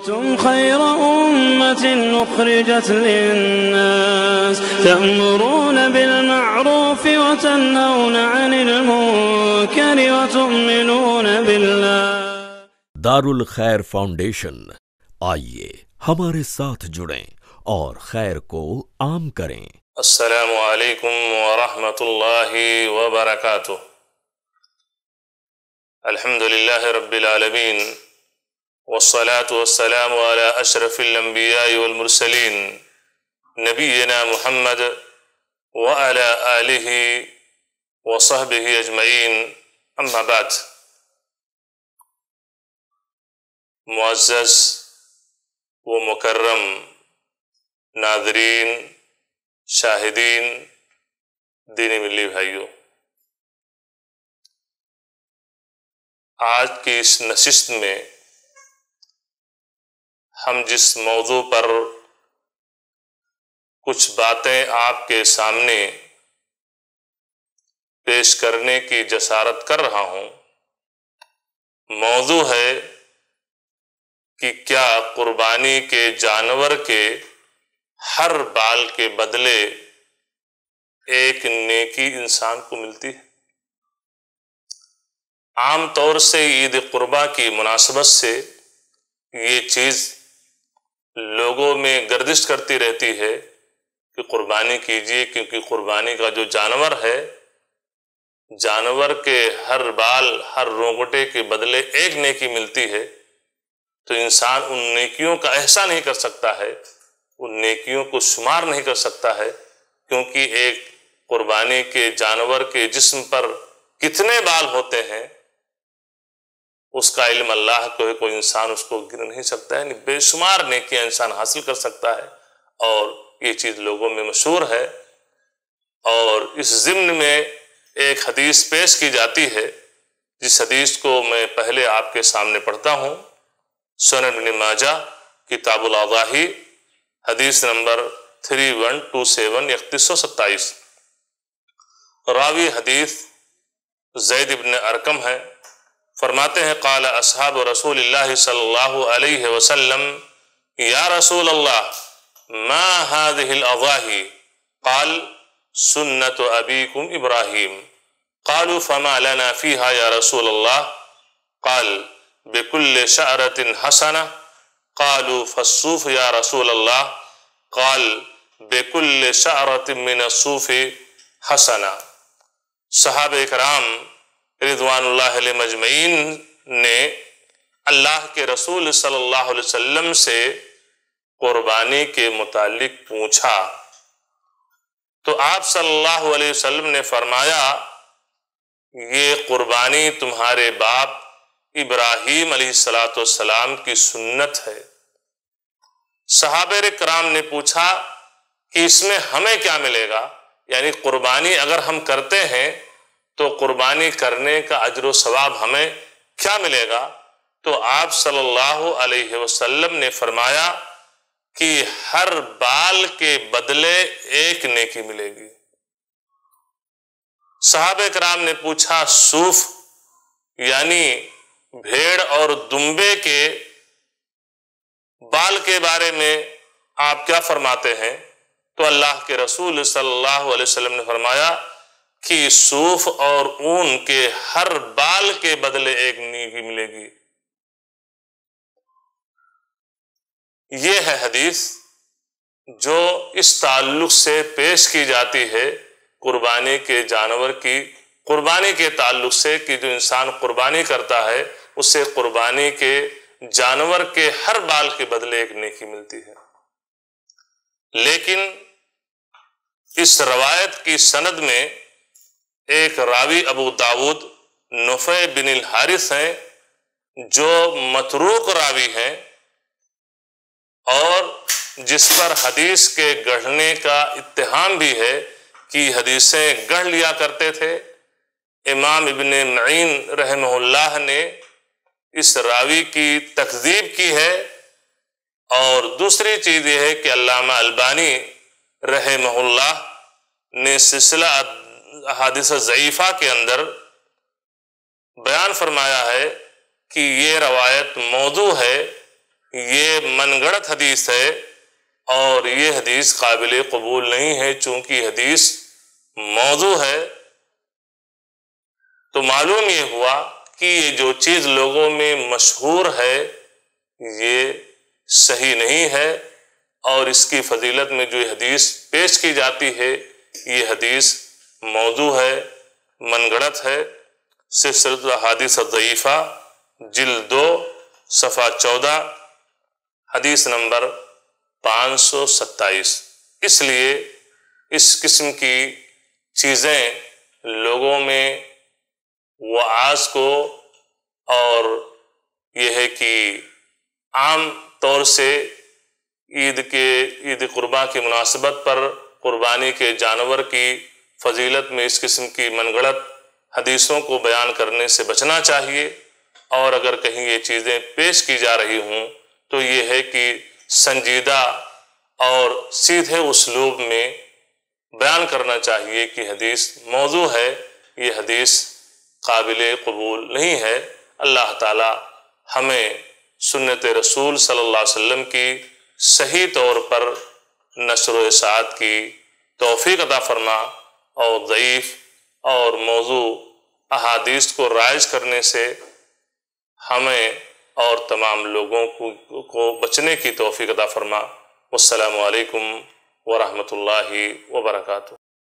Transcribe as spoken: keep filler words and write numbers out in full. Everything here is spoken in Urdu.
كنتم خير أمة أخرجت للناس تأمرون بالمعروف وتنهون عن المنكر وتؤمنون بالله۔ دارالخیر فاؤنڈیشن، آئیے ہمارے ساتھ جڑیں اور خیر کو عام کریں۔ السلام علیکم ورحمۃ اللہ وبرکاتہ۔ الحمد للہ رب العالمین والصلاة والسلام على اشرف الانبیاء والمرسلین نبینا محمد وعلى آلہ وصحبہ اجمعین، اما بعد۔ معزز و مکرم ناظرین، شاہدین، دینی ملی بھائیوں، آج کی اس نشست میں ہم جس موضوع پر کچھ باتیں آپ کے سامنے پیش کرنے کی جسارت کر رہا ہوں، موضوع ہے کہ کیا قربانی کے جانور کے ہر بال کے بدلے ایک نیکی انسان کو ملتی ہے؟ عام طور سے عید قربہ کی مناسبت سے یہ چیز لوگوں میں گردش کرتی رہتی ہے کہ قربانی کیجیے، کیونکہ قربانی کا جو جانور ہے، جانور کے ہر بال، ہر رونگٹے کے بدلے ایک نیکی ملتی ہے، تو انسان ان نیکیوں کا احسان نہیں کر سکتا ہے، ان نیکیوں کو شمار نہیں کر سکتا ہے، کیونکہ ایک قربانی کے جانور کے جسم پر کتنے بال ہوتے ہیں اس کا علم اللہ کو ہے، کوئی انسان اس کو گر نہیں سکتا ہے، بے شمار نیکیاں انسان حاصل کر سکتا ہے، اور یہ چیز لوگوں میں مشہور ہے۔ اور اس ضمن میں ایک حدیث پیش کی جاتی ہے، جس حدیث کو میں پہلے آپ کے سامنے پڑھتا ہوں۔ سنن ابن ماجہ کتاب الاضاحی، حدیث number three one two seven اکتیس سو ستائیس۔ راوی حدیث زید ابن ارکم ہے، فرماتے ہیں قال اصحاب رسول اللہ صلی اللہ علیہ وسلم یا رسول اللہ ما هذه الاضاحی قال سنت ابیکم ابراہیم قالوا فما لنا فیہا یا رسول اللہ قال بكل شعرة حسنة قالوا فالصوف یا رسول اللہ قال بكل شعرة من الصوف حسنة۔ صحابہ کرام رضوان اللہ علیہ مجمعین نے اللہ کے رسول صلی اللہ علیہ وسلم سے قربانی کے متعلق پوچھا، تو آپ صلی اللہ علیہ وسلم نے فرمایا یہ قربانی تمہارے باپ ابراہیم علیہ السلام کی سنت ہے۔ صحابہ کرام نے پوچھا کہ اس میں ہمیں کیا ملے گا، یعنی قربانی اگر ہم کرتے ہیں تو قربانی کرنے کا اجر و ثواب ہمیں کیا ملے گا؟ تو آپ صلی اللہ علیہ وسلم نے فرمایا کہ ہر بال کے بدلے ایک نیکی ملے گی۔ صحابہ کرام نے پوچھا صوف یعنی بھیڑ اور دمبے کے بال کے بارے میں آپ کیا فرماتے ہیں؟ تو اللہ کے رسول صلی اللہ علیہ وسلم نے فرمایا کہ صوف اور اون کے ہر بال کے بدلے ایک نیکی ملے گی۔ یہ ہے حدیث جو اس تعلق سے پیش کی جاتی ہے قربانی کے جانور کی، قربانی کے تعلق سے کہ جو انسان قربانی کرتا ہے اسے قربانی کے جانور کے ہر بال کے بدلے ایک نیکی ملتی ہے۔ لیکن اس روایت کی سند میں ایک راوی ابو داود نفع بن الحارث ہیں جو متروک راوی ہیں، اور جس پر حدیث کے گڑھنے کا اتہام بھی ہے کہ حدیثیں گڑھ لیا کرتے تھے۔ امام ابن معین رحمہ اللہ نے اس راوی کی تکذیب کی ہے، اور دوسری چیز یہ ہے کہ علامہ البانی رحمہ اللہ نے سلسلہ احادیث ضعیفہ کے اندر بیان فرمایا ہے کہ یہ روایت موضوع ہے، یہ من گڑت حدیث ہے اور یہ حدیث قابل قبول نہیں ہے، چونکہ حدیث موضوع ہے، تو معلوم یہ ہوا کہ یہ جو چیز لوگوں میں مشہور ہے یہ صحیح نہیں ہے، اور اس کی فضیلت میں جو حدیث پیش کی جاتی ہے یہ حدیث موضوع ہے، من گڑت ہے۔ سلسلۃ الاحادیث الضعیفہ جلد دو صفحہ چودہ حدیث نمبر پانچ سو ستائیس۔ اس لیے اس قسم کی چیزیں لوگوں میں وعاظ کو، اور یہ ہے کہ عام طور سے عید کے عید قربا کی مناسبت پر قربانی کے جانور کی فضیلت میں اس قسم کی من گڑت حدیثوں کو بیان کرنے سے بچنا چاہیے، اور اگر کہیں یہ چیزیں پیش کی جا رہی ہوں تو یہ ہے کہ سنجیدہ اور سیدھے اسلوب میں بیان کرنا چاہیے کہ حدیث موضوع ہے، یہ حدیث قابل قبول نہیں ہے۔ اللہ تعالی ہمیں سنت رسول صلی اللہ علیہ وسلم کی صحیح طور پر نشر و اشاعت کی توفیق عطا فرما، اور ضعیف اور موضوع احادیث کو رائج کرنے سے ہمیں اور تمام لوگوں کو بچنے کی توفیق عطا فرما۔ والسلام علیکم ورحمۃ اللہ وبرکاتہ۔